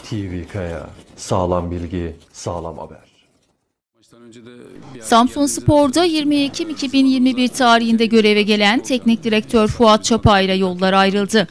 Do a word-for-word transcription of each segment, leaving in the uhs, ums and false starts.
T V Kaya, sağlam bilgi, sağlam haber. Samsunspor'da yirmi Ekim iki bin yirmi bir tarihinde göreve gelen teknik direktör Fuat Çapa ile yollar ayrıldı.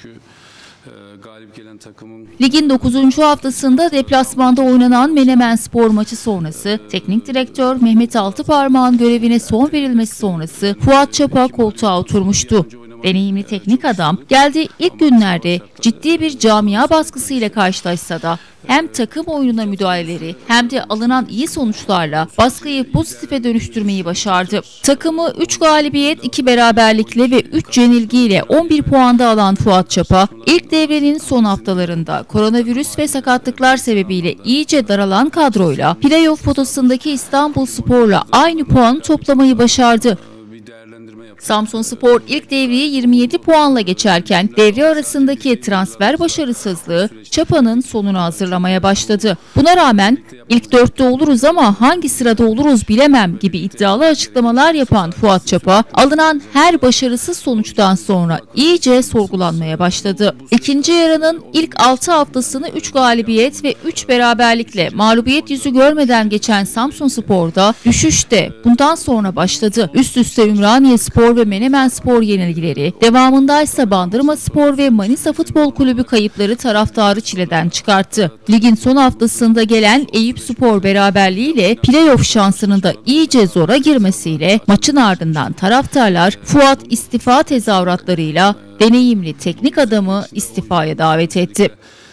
Ligin dokuzuncu haftasında deplasmanda oynanan Menemenspor maçı sonrası teknik direktör Mehmet Altıparmak'ın görevine son verilmesi sonrası Fuat Çapa koltuğa oturmuştu. Deneyimli teknik adam geldiği ilk günlerde ciddi bir camia baskısıyla karşılaşsa da hem takım oyununa müdahaleleri hem de alınan iyi sonuçlarla baskıyı pozitife dönüştürmeyi başardı. Takımı üç galibiyet, iki beraberlikle ve üç yenilgiyle on bir puanda alan Fuat Çapa, ilk devrenin son haftalarında koronavirüs ve sakatlıklar sebebiyle iyice daralan kadroyla playoff potasındaki İstanbulspor'la aynı puan toplamayı başardı. Samsunspor ilk devreyi yirmi yedi puanla geçerken devre arasındaki transfer başarısızlığı Çapa'nın sonunu hazırlamaya başladı. Buna rağmen ilk dörtte oluruz ama hangi sırada oluruz bilemem gibi iddialı açıklamalar yapan Fuat Çapa, alınan her başarısız sonuçtan sonra iyice sorgulanmaya başladı. İkinci yarının ilk altı haftasını üç galibiyet ve üç beraberlikle mağlubiyet yüzü görmeden geçen Samsunspor'da düşüş de bundan sonra başladı. Üst üste Ümraniyespor ve Menemenspor yenilgileri, devamındaysa Bandırmaspor ve Manisa Futbol Kulübü kayıpları taraftarı çileden çıkarttı. Ligin son haftasında gelen Eyüpspor beraberliğiyle playoff şansının da iyice zora girmesiyle maçın ardından taraftarlar Fuat istifa tezahüratlarıyla deneyimli teknik adamı istifaya davet etti.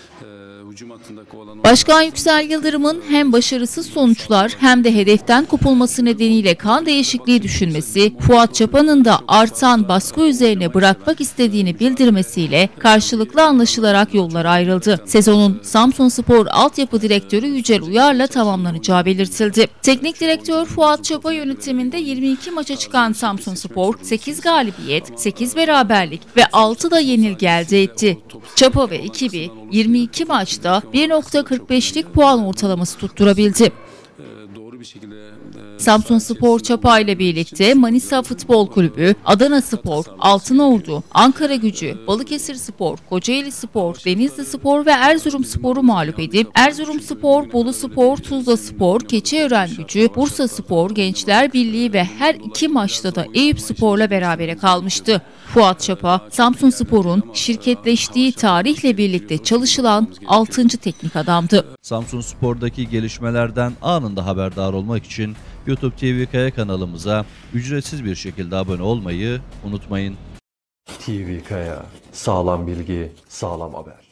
Başkan Yüksel Yıldırım'ın hem başarısız sonuçlar hem de hedeften kopulması nedeniyle kan değişikliği düşünmesi, Fuat Çapa'nın da artan baskı üzerine bırakmak istediğini bildirmesiyle karşılıklı anlaşılarak yollar ayrıldı. Sezonun Samsunspor altyapı direktörü Yücel Uyar'la tamamlanacağı belirtildi. Teknik direktör Fuat Çapa yönetiminde yirmi iki maça çıkan Samsunspor sekiz galibiyet, sekiz beraberlik ve altı da yenilgi elde etti. Çapa ve ekibi yirmi iki maçta bir nokta kırk beşlik puan ortalaması tutturabildi. Samsunspor Çapa ile birlikte Manisa Futbol Kulübü, Adanaspor, Altınordu, Ankaragücü, Balıkesirspor, Kocaelispor, Denizlispor ve Erzurumspor'u mağlup edip Erzurumspor, Boluspor, Tuzlaspor, Keçiörengücü, Bursaspor, Gençler Birliği ve her iki maçta da Eyüpspor'la berabere kalmıştı. Fuat Çapa, Samsunspor'un şirketleştiği tarihle birlikte çalışılan altıncı teknik adamdı. Samsunspor'daki gelişmelerden anında haberdar olmak için YouTube T V Kaya kanalımıza ücretsiz bir şekilde abone olmayı unutmayın. T V Kaya, sağlam bilgi, sağlam haber.